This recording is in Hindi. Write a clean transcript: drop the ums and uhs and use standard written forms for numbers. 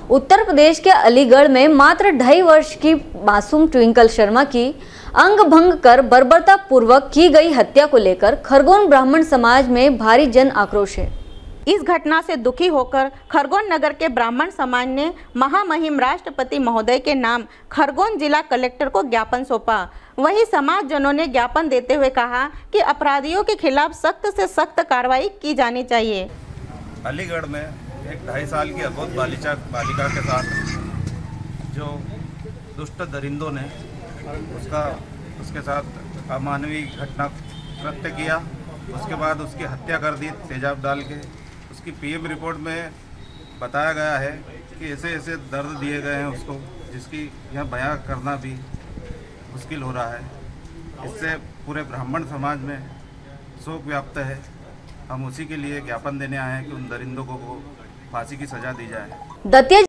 उत्तर प्रदेश के अलीगढ़ में मात्र 2.5 वर्ष की मासूम ट्विंकल शर्मा की अंग भंग कर बर्बरता पूर्वक की गई हत्या को लेकर खरगोन ब्राह्मण समाज में भारी जन आक्रोश है। इस घटना से दुखी होकर खरगोन नगर के ब्राह्मण समाज ने महामहिम राष्ट्रपति महोदय के नाम खरगोन जिला कलेक्टर को ज्ञापन सौंपा। वहीं समाजजनों ने ज्ञापन देते हुए कहा कि अपराधियों के खिलाफ सख्त से सख्त कार्रवाई की जानी चाहिए। अलीगढ़ में एक 2.5 साल की अबोध बालिका के साथ जो दुष्ट दरिंदों ने उसके साथ अमानवीय घटना कृत्य किया, उसके बाद उसकी हत्या कर दी तेजाब डाल के। उसकी पीएम रिपोर्ट में बताया गया है कि ऐसे ऐसे दर्द दिए गए हैं उसको, जिसकी यह बयां करना भी मुश्किल हो रहा है। इससे पूरे ब्राह्मण समाज में शोक व्याप्त है। हम उसी के लिए ज्ञापन देने आए हैं कि उन दरिंदों को फांसी की सजा दी जाए।